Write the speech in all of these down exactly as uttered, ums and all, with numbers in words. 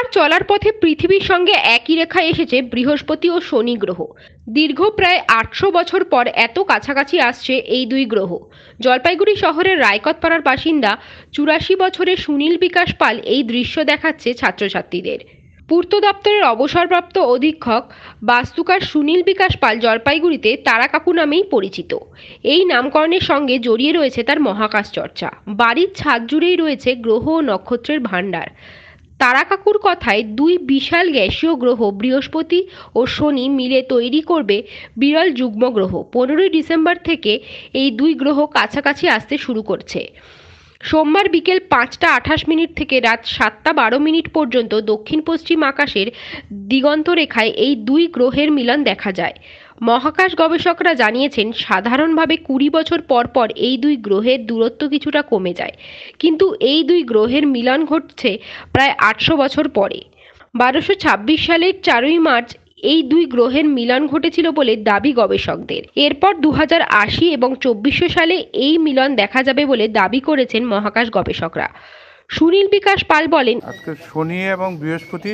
তার চলার পথে পৃথিবীর সঙ্গে একই রেখায় এসেছে বৃহস্পতি ও শনি গ্রহ। দীর্ঘ প্রায় আটশো বছর পর এত কাছাকাছি আসছে এই দুই গ্রহ। জলপাইগুড়ি শহরের রায়কতপাড়ার বাসিন্দা চুরাশি বছরের সুনীল বিকাশ পাল এই দৃশ্য দেখাচ্ছে ছাত্রছাত্রীদের। পূর্ত দপ্তরের অবসরপ্রাপ্ত অধীক্ষক বাস্তুকার সুনীল বিকাশ পাল জলপাইগুড়িতে তারা কাকু নামেই পরিচিত। এই নামকরণের সঙ্গে জড়িয়ে রয়েছে তার মহাকাশ চর্চা। বাড়ির ছাদ জুড়েই রয়েছে গ্রহ ও নক্ষত্রের ভাণ্ডার। তারা কাকুর কথায় দুই বিশাল গ্যাসীয় গ্রহ বৃহস্পতি ও শনি মিলে তৈরি করবে বিরল যুগ্ম গ্রহ। পনেরোই ডিসেম্বর থেকে এই দুই গ্রহ কাছাকাছি আসতে শুরু করছে। সোমবার বিকেল পাঁচটা আঠাশ মিনিট থেকে রাত সাতটা বারো মিনিট পর্যন্ত দক্ষিণ পশ্চিম আকাশের দিগন্ত রেখায় এই দুই গ্রহের মিলন দেখা যায়। মহাকাশ গবেষকরা জানিয়েছেন, সাধারণভাবে কুড়ি বছর পর পর এই দুই গ্রহের দূরত্ব কিছুটা কমে যায়, কিন্তু এই দুই গ্রহের মিলন ঘটছে প্রায় আটশো বছর পরে। বারোশো ছাব্বিশ সালের চারই মার্চ এই দুই গ্রহের মিলন ঘটেছিল বলে দাবি গবেষকদের। এরপর দু হাজার আশি এবং চব্বিশশো সালে এই মিলন দেখা যাবে বলে দাবি করেছেন মহাকাশ গবেষকরা। সুনীল বিকাশ পাল বলেন, আজকে শনি এবং বৃহস্পতি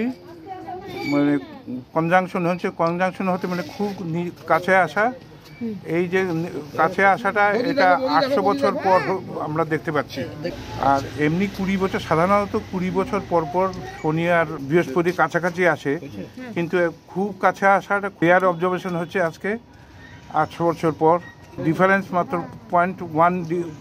মানে কনজাংশন হচ্ছে, কনজাংশন হতে মানে খুব কাছে আসা। এই যে কাছে আসাটা এটা আটশো বছর পর আমরা দেখতে পাচ্ছি। আর এমনি কুড়ি বছর সাধারণত কুড়ি বছর পর পর শনি আর বৃহস্পতি কাছাকাছি আসে, কিন্তু খুব কাছে আসাটা ক্লিয়ার অবজারভেশন হচ্ছে আজকে আটশো বছর পর। ডিফারেন্স মাত্র পয়েন্ট ওয়ান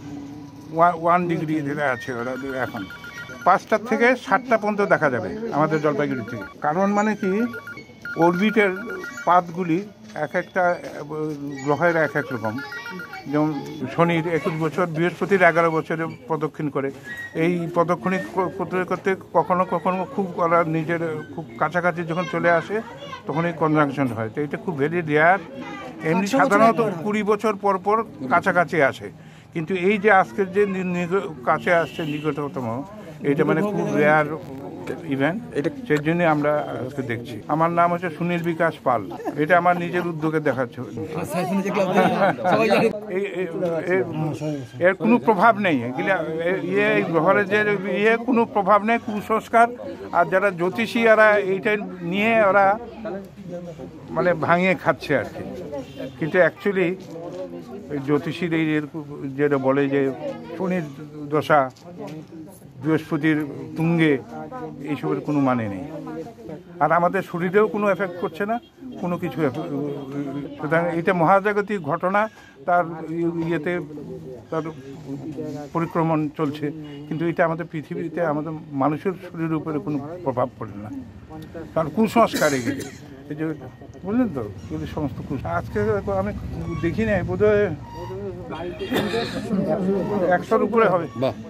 ওয়ান ডিগ্রি আছে ওরা এখন। পাঁচটার থেকে সাতটা পর্যন্ত দেখা যাবে আমাদের জলপাইগুড়ি থেকে। কারণ মানে কি, অরবিটের পাতগুলি এক একটা গ্রহের এক এক রকম। যেমন শনির একুশ বছর, বৃহস্পতির এগারো বছরে প্রদক্ষিণ করে। এই প্রদক্ষিণ করতে করতে কখনো কখনো খুব ওরা নিজের খুব কাছাকাছি যখন চলে আসে তখনই কনজাংশন হয়। তো এটা খুব ভেরি রেয়ার। এমনি সাধারণত কুড়ি বছর পর পর কাছাকাছি আসে, কিন্তু এই যে আজকের যে কাছে আসছে নিকটতম, এটা মানে খুব রেয়ার ইভেন্ট। এটা সেই জন্য আমরা আজকে দেখছি। আমার নাম হচ্ছে সুনীল বিকাশ পাল। এটা আমার নিজের উদ্যোগে দেখাচ্ছে। এর কোনো প্রভাব নেই, ইয়ে গ্রহের যে ইয়ে কোনো প্রভাব নেই, কুসংস্কার। আর যারা জ্যোতিষী এরা এইটা নিয়ে ওরা মানে ভাঙিয়ে খাচ্ছে আর কি। কিন্তু অ্যাকচুয়ালি জ্যোতিষীর এই যেটা বলে যে শনির দশা, বৃহস্পতির তুঙ্গে, এইসবের কোনো মানে নেই। আর আমাদের শরীরেও কোনো এফেক্ট করছে না, কোনো কিছু। সুতরাং এইটা মহাজাগতিক ঘটনা, তার ইয়েতে তার পরিক্রমণ চলছে, কিন্তু এটা আমাদের পৃথিবীতে আমাদের মানুষের শরীরের উপরে কোনো প্রভাব পড়ে না। কারণ কুসংস্কার এগুলি, এই যে বুঝলেন তো, এগুলি সমস্ত কুসংস্কার। আজকে আমি দেখি নাই, বোধহয় একশোর উপরে হবে।